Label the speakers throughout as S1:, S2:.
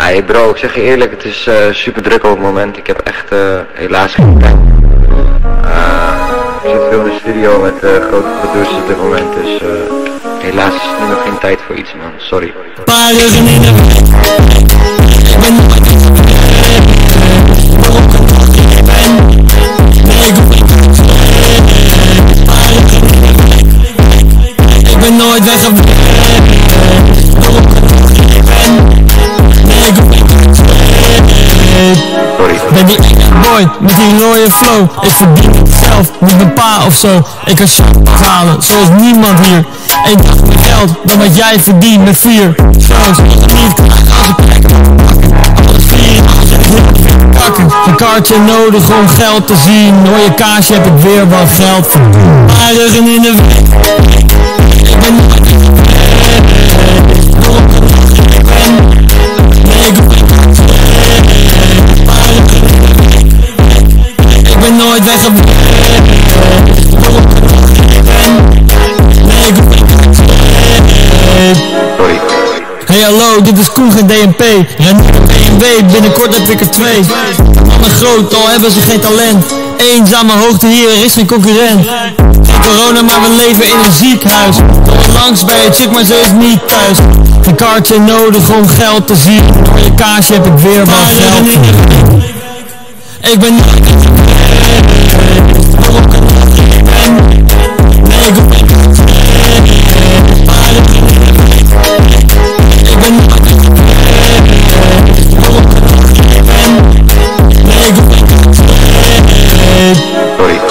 S1: Hey bro, ik zeg je eerlijk, het is super druk op het moment. Ik heb echt helaas geen tijd. Ik zit veel in de studio met grote producers op dit moment, dus helaas is er nu nog geen tijd voor iets, man. Sorry.
S2: Paar ruggen in de weg. Ik ben nooit weg waarop ik ben. Nee, ik hoef niet weg. Paar ruggen in de weg. Ik ben nooit weg waarop ik ben. Nee, ik hoef niet weg. Ben die enge boy met die rode flow. Ik verdien het zelf, niet mijn pa of zo. Ik kan shit halen, zoals niemand hier. Eén dag meer geld dan wat jij verdient met 4 shows. Niet klaar als ik plek alles 4 kakken. Een kaartje nodig om geld te zien. Hoor je kaasje heb ik weer wat geld verdiend. Maar ruggen in de weg. Ik ben nooit weg. Waarop ik ben. Nee, ik hoef niet weg. Ik ben nooit weg waarop ik ben. Nee, ik hoef niet weg. Hey hallo, dit is Koen, geen DNP. Ren niet een BMW, binnenkort heb ik er 2. Mannen groot, al hebben ze geen talent. Eenzame hoogte hier, er is geen concurrent. Geen corona, maar we leven in een ziekenhuis. Kom langs bij je chick, maar ze is niet thuis. Geen kaartje nodig om geld te zien. Door je kaasje heb ik weer wat geld. Ik ben nooit weg waarop ik ben. Nee, ik hoef niet weg. Ik ben nooit weg waarop ik ben. Nee, ik hoef niet weg.
S1: Sorry.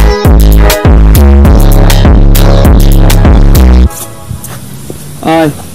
S3: Ai.